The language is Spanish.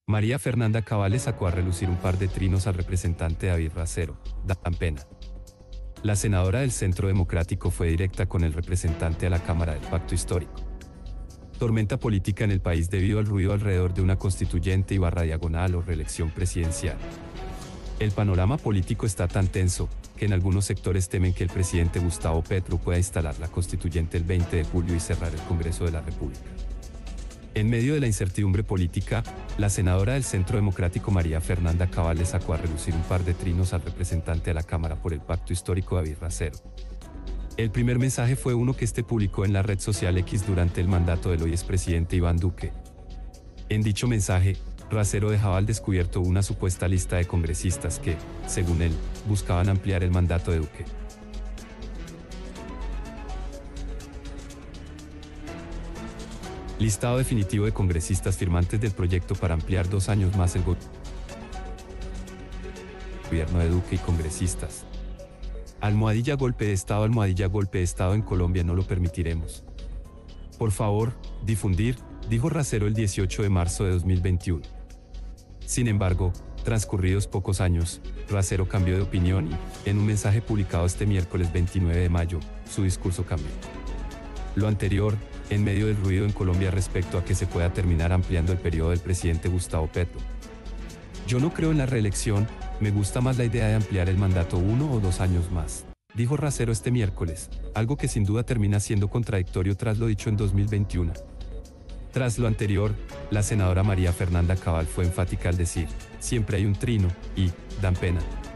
María Fernanda Cabal sacó a relucir un par de trinos al representante David Racero, dan pena. La senadora del Centro Democrático fue directa con el representante a la Cámara del Pacto Histórico. Tormenta política en el país debido al ruido alrededor de una constituyente y barra diagonal o reelección presidencial. El panorama político está tan tenso, que en algunos sectores temen que el presidente Gustavo Petro pueda instalar la constituyente el 20 de julio y cerrar el Congreso de la República. En medio de la incertidumbre política, la senadora del Centro Democrático María Fernanda Cabal sacó a relucir un par de trinos al representante a la Cámara por el Pacto Histórico David Racero. El primer mensaje fue uno que este publicó en la red social X durante el mandato del hoy expresidente Iván Duque. En dicho mensaje, Racero dejaba al descubierto una supuesta lista de congresistas que, según él, buscaban ampliar el mandato de Duque. Listado definitivo de congresistas firmantes del proyecto para ampliar 2 años más el gobierno de Duque y congresistas. Almohadilla golpe de Estado en Colombia no lo permitiremos. Por favor, difundir, dijo Racero el 18 de marzo de 2021. Sin embargo, transcurridos pocos años, Racero cambió de opinión y, en un mensaje publicado este miércoles 29 de mayo, su discurso cambió. Lo anterior, en medio del ruido en Colombia respecto a que se pueda terminar ampliando el periodo del presidente Gustavo Petro. Yo no creo en la reelección, me gusta más la idea de ampliar el mandato 1 o 2 años más, dijo Racero este miércoles, algo que sin duda termina siendo contradictorio tras lo dicho en 2021. Tras lo anterior, la senadora María Fernanda Cabal fue enfática al decir, siempre hay un trino, y, dan pena.